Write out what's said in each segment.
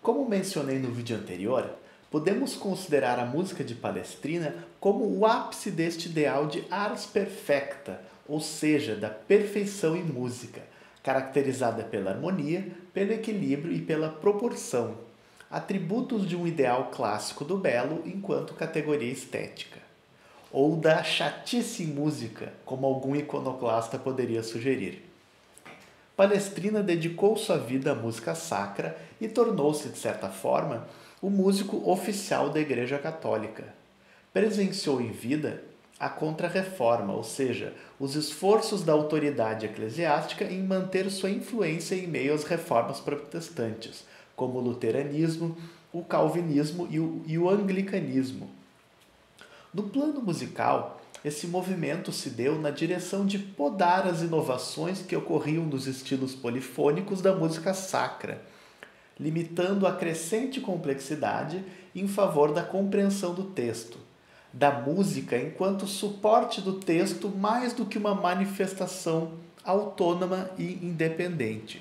Como mencionei no vídeo anterior, podemos considerar a música de Palestrina como o ápice deste ideal de ars perfecta, ou seja, da perfeição em música, caracterizada pela harmonia, pelo equilíbrio e pela proporção, atributos de um ideal clássico do belo enquanto categoria estética. Ou da chatice em música, como algum iconoclasta poderia sugerir. Palestrina dedicou sua vida à música sacra e tornou-se, de certa forma, o músico oficial da Igreja Católica. Presenciou em vida a Contra-Reforma, ou seja, os esforços da autoridade eclesiástica em manter sua influência em meio às reformas protestantes, como o luteranismo, o calvinismo e o anglicanismo. No plano musical, esse movimento se deu na direção de podar as inovações que ocorriam nos estilos polifônicos da música sacra, limitando a crescente complexidade em favor da compreensão do texto, da música enquanto suporte do texto mais do que uma manifestação autônoma e independente.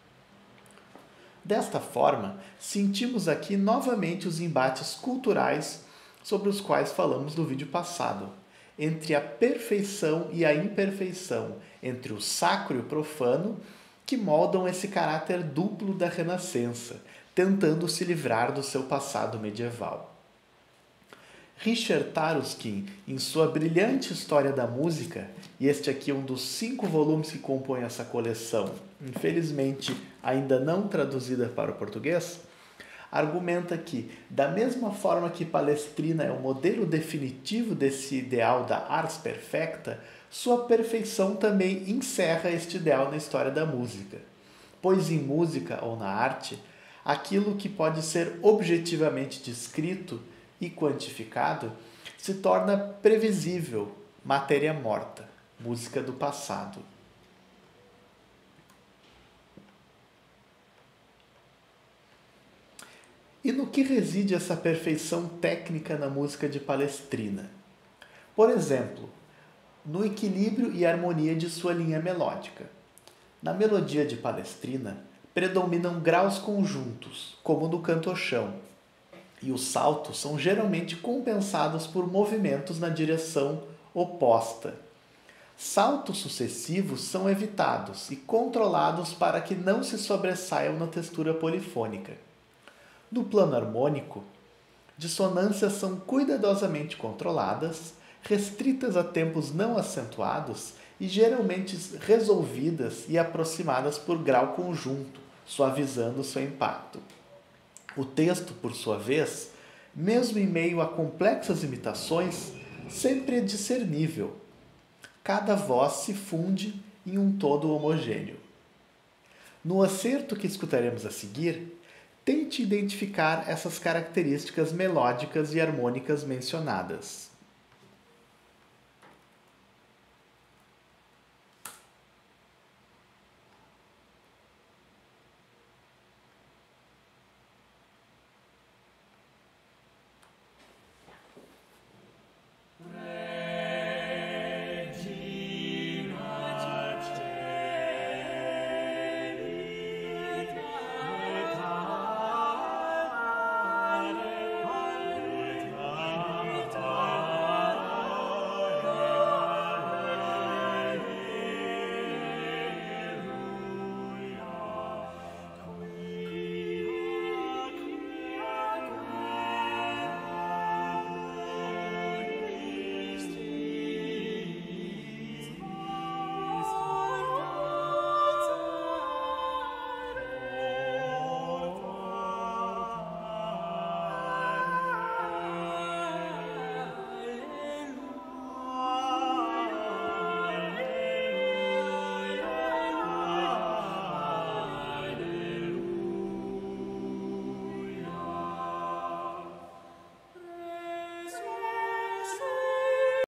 Desta forma, sentimos aqui novamente os embates culturais sobre os quais falamos no vídeo passado, entre a perfeição e a imperfeição, entre o sacro e o profano, que moldam esse caráter duplo da Renascença, tentando se livrar do seu passado medieval. Richard Taruskin, em sua brilhante História da Música, e este aqui é um dos 5 volumes que compõem essa coleção, infelizmente ainda não traduzida para o português, argumenta que, da mesma forma que Palestrina é o modelo definitivo desse ideal da ars perfecta, sua perfeição também encerra este ideal na história da música. Pois em música ou na arte, aquilo que pode ser objetivamente descrito e quantificado se torna previsível, matéria morta, música do passado. E no que reside essa perfeição técnica na música de Palestrina? Por exemplo, no equilíbrio e harmonia de sua linha melódica. Na melodia de Palestrina, predominam graus conjuntos, como no canto-chão, e os saltos são geralmente compensados por movimentos na direção oposta. Saltos sucessivos são evitados e controlados para que não se sobressaiam na textura polifônica. No plano harmônico, dissonâncias são cuidadosamente controladas, restritas a tempos não acentuados e geralmente resolvidas e aproximadas por grau conjunto, suavizando seu impacto. O texto, por sua vez, mesmo em meio a complexas imitações, sempre é discernível. Cada voz se funde em um todo homogêneo. No acerto que escutaremos a seguir, tente identificar essas características melódicas e harmônicas mencionadas.